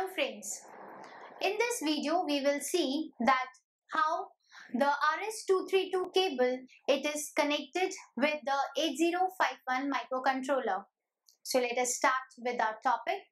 friends, in this video we will see that how the RS-232 cable it is connected with the 8051 microcontroller. So let us start with our topic.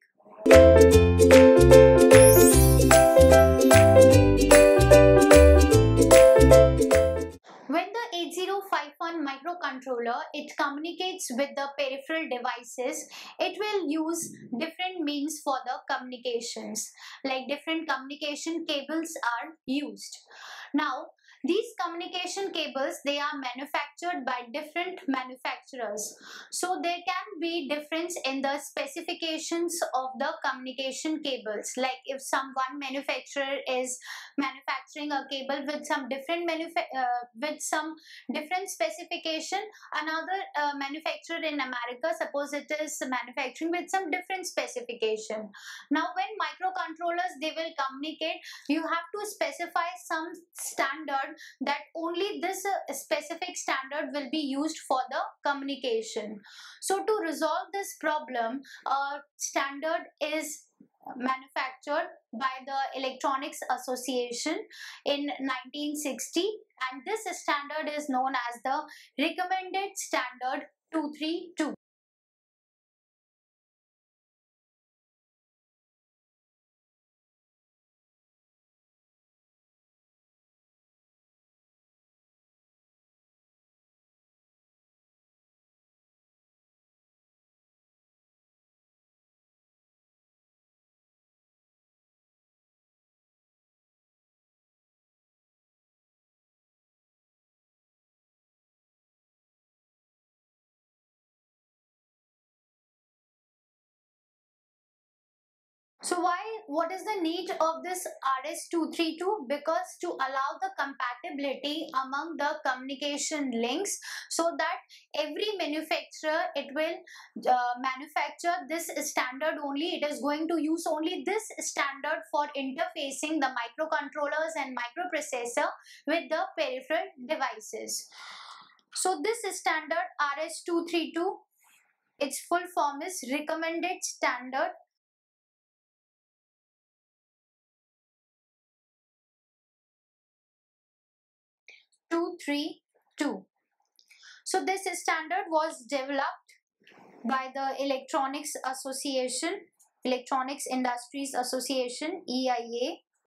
When the 8051 microcontroller it communicates with the peripheral devices, it will use different means for the communications, like different communication cables are used. Now these communication cables they are manufactured by different manufacturers, so there can be difference in the specifications of the communication cables. Like if one manufacturer is manufacturing a cable with some different specification, another manufacturer in America, suppose it is manufacturing with some different specification. Now when microcontrollers they will communicate, you have to specify some standard that only this specific standard will be used for the communication. So to resolve this problem, a standard is manufactured by the Electronics Association in 1960, and this standard is known as the Recommended Standard 232. So what is the need of this RS-232? Because to allow the compatibility among the communication links, so that every manufacturer it will manufacture this standard only. It is going to use only this standard for interfacing the microcontrollers and microprocessor with the peripheral devices. So this standard RS-232, its full form is Recommended Standard 232. So this standard was developed by the Electronics Association, Electronics Industries Association, EIA.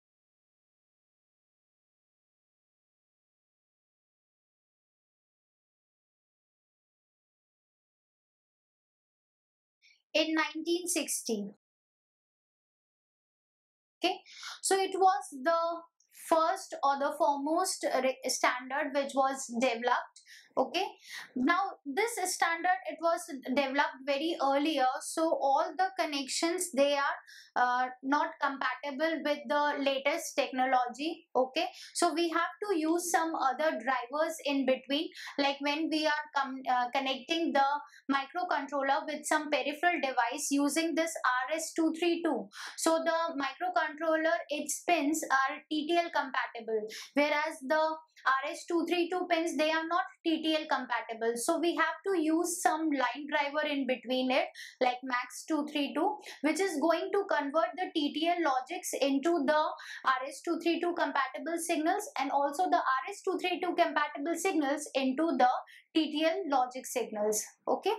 In 1960. Okay, so it was the first or the foremost standard which was developed. Okay, now this standard it was developed very earlier, so all the connections they are not compatible with the latest technology. Okay, so we have to use some other drivers in between, like when we are connecting the microcontroller with some peripheral device using this RS-232. So the microcontroller its pins are TTL compatible, whereas the RS-232 pins they are not TTL compatible. So we have to use some line driver in between it, like MAX232, which is going to convert the TTL logics into the RS-232 compatible signals, and also the RS-232 compatible signals into the TTL logic signals. Okay.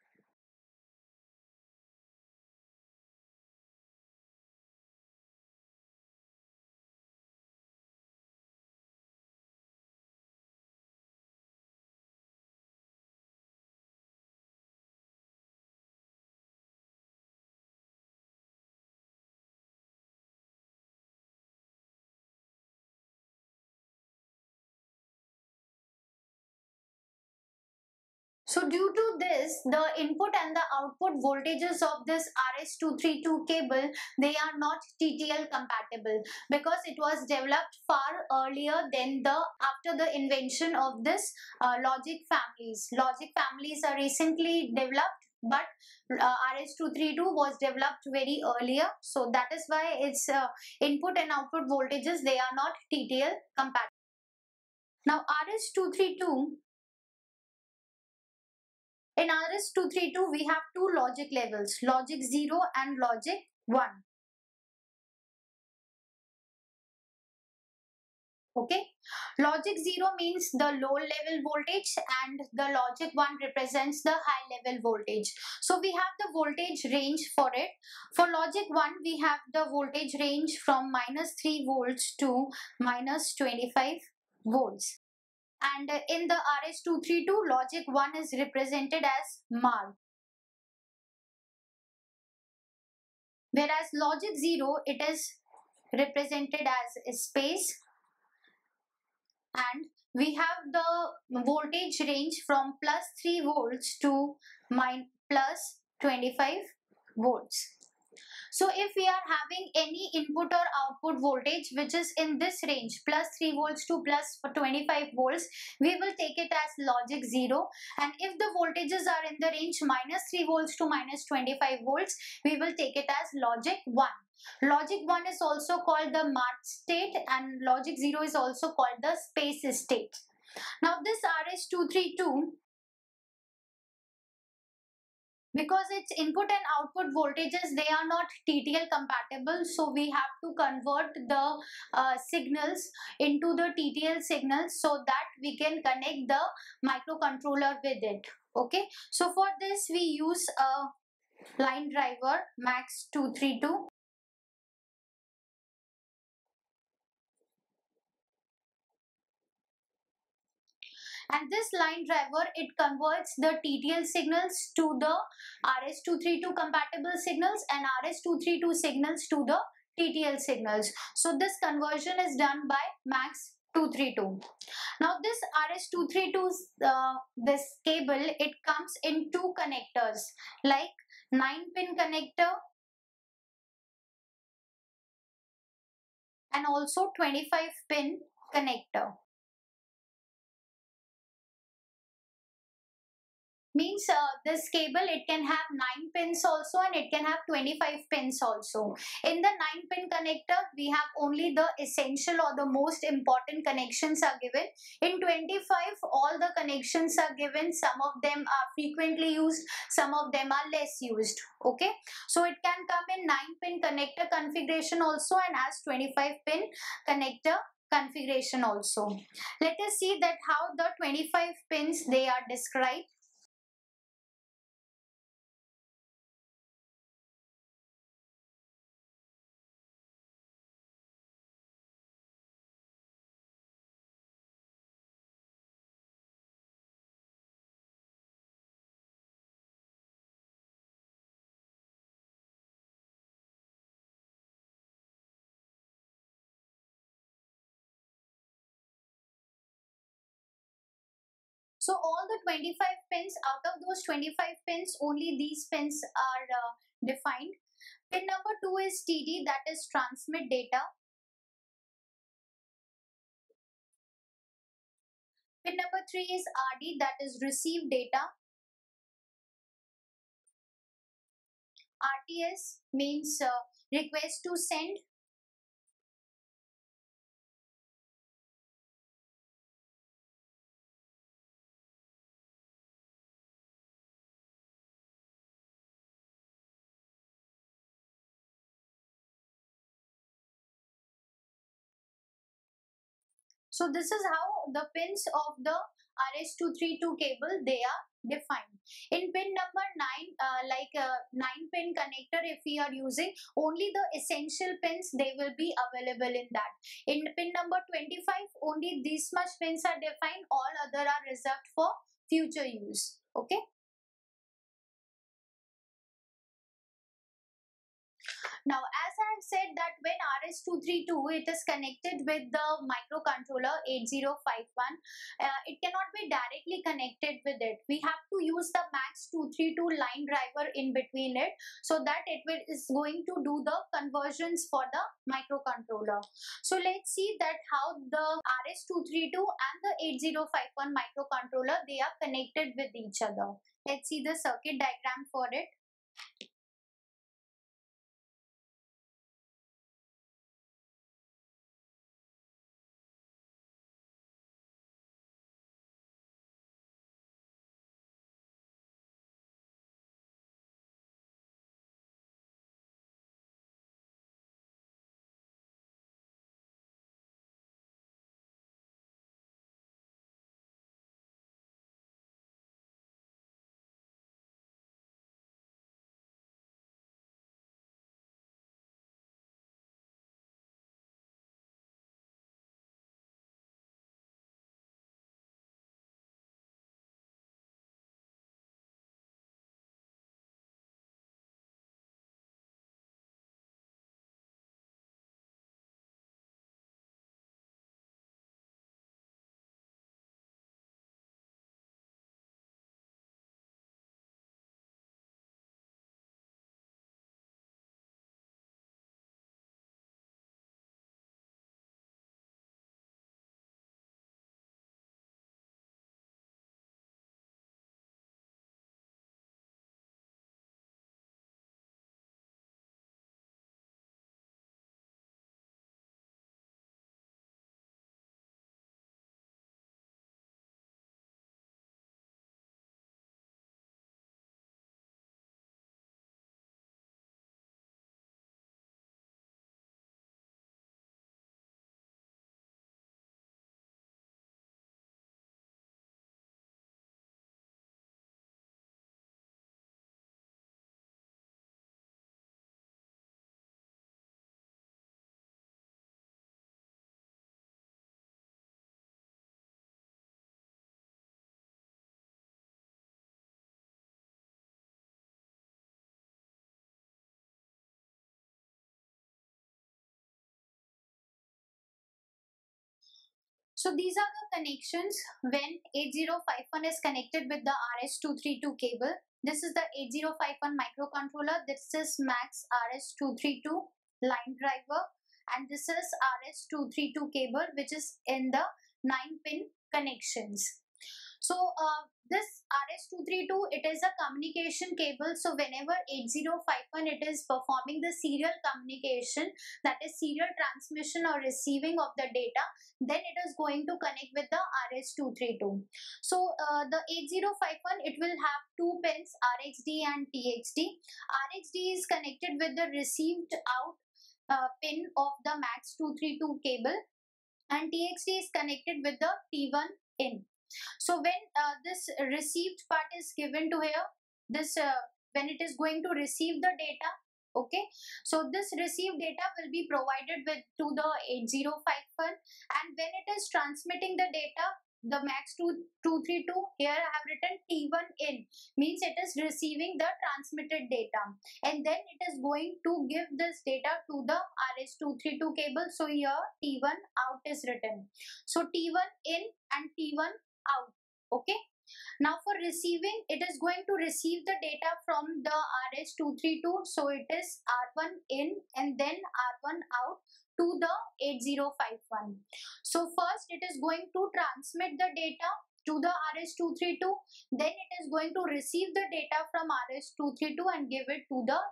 So due to this, the input and the output voltages of this RS-232 cable, they are not TTL compatible, because it was developed far earlier than after the invention of this logic families. Logic families are recently developed, but RS-232 was developed very earlier. So that is why its input and output voltages, they are not TTL compatible. Now RS-232, in RS-232, we have two logic levels, logic 0 and logic 1. Okay, logic 0 means the low level voltage and the logic 1 represents the high level voltage. So we have the voltage range for it. For logic 1 we have the voltage range from minus 3 volts to minus 25 volts. And in the RS232 logic 1 is represented as mar, whereas logic 0 it is represented as space, and we have the voltage range from plus 3 volts to plus 25 volts. So if we are having any input or output voltage which is in this range plus 3 volts to plus 25 volts, we will take it as logic 0, and if the voltages are in the range minus 3 volts to minus 25 volts, we will take it as logic 1. Logic 1 is also called the marked state and logic 0 is also called the space state. Now this RS232, because its input and output voltages, they are not TTL compatible, so we have to convert the signals into the TTL signals so that we can connect the microcontroller with it. Okay, so for this we use a line driver MAX232. And this line driver, it converts the TTL signals to the RS232 compatible signals and RS232 signals to the TTL signals. So this conversion is done by MAX232. Now this RS232, this cable, it comes in two connectors like 9-pin connector and also 25-pin connector. Means this cable, it can have 9 pins also and it can have 25 pins also. In the 9-pin connector we have only the essential or the most important connections are given. In 25 all the connections are given, some of them are frequently used, some of them are less used. Okay, so it can come in 9-pin connector configuration also and as 25-pin connector configuration also. Let us see that how the 25 pins they are described. So all the 25 pins, out of those 25 pins, only these pins are defined. Pin number 2 is TD, that is transmit data. Pin number 3 is RD, that is receive data. RTS means request to send. So this is how the pins of the RS232 cable they are defined. In pin number 9, 9-pin connector, if we are using, only the essential pins they will be available in that. In pin number 25, only these much pins are defined, all other are reserved for future use. Okay. Now, as I have said that when RS232 it is connected with the microcontroller 8051, it cannot be directly connected with it. We have to use the MAX232 line driver in between it so that is going to do the conversions for the microcontroller. So let's see that how the RS232 and the 8051 microcontroller they are connected with each other. Let's see the circuit diagram for it. So these are the connections when 8051 is connected with the RS-232 cable. This is the 8051 microcontroller. This is MAX RS-232 line driver, and this is RS-232 cable, which is in the 9-pin connections. So this RS-232, it is a communication cable. So whenever 8051 it is performing the serial communication, that is serial transmission or receiving of the data, then it is going to connect with the RS-232. So the 8051, it will have two pins, RxD and TxD. RxD is connected with the received out pin of the MAX 232 cable, and TxD is connected with the T1 in. So when this received part is given to here, this when it is going to receive the data, okay, so this received data will be provided with to the 8051, and when it is transmitting the data, the MAX 232, here I have written T1 in, means it is receiving the transmitted data, and then it is going to give this data to the RS-232 cable. So here T1 out is written. So T1 in and T1 out. Okay. Now for receiving, it is going to receive the data from the RS-232. So it is R1 in and then R1 out to the 8051. So first it is going to transmit the data to the RS-232. Then it is going to receive the data from RS-232 and give it to the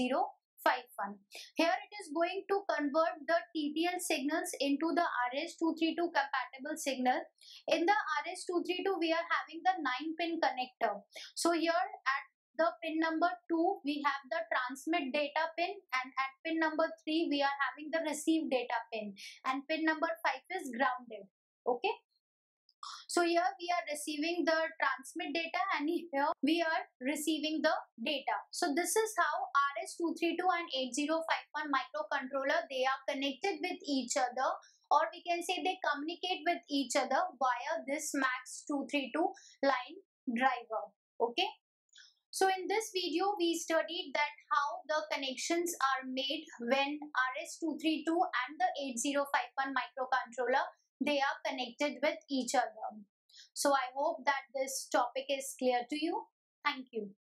8051. Here it is going to convert the TTL signals into the RS-232 compatible signal. In the RS-232, we are having the 9-pin connector. So here at the pin number 2, we have the transmit data pin, and at pin number 3, we are having the receive data pin, and pin number 5 is grounded. Okay. So here we are receiving the transmit data, and here we are receiving the data. So this is how RS-232 and 8051 microcontroller, they are connected with each other, or we can say they communicate with each other via this MAX 232 line driver. Okay. So in this video, we studied that how the connections are made when RS-232 and the 8051 microcontroller, they are connected with each other. So I hope that this topic is clear to you. Thank you.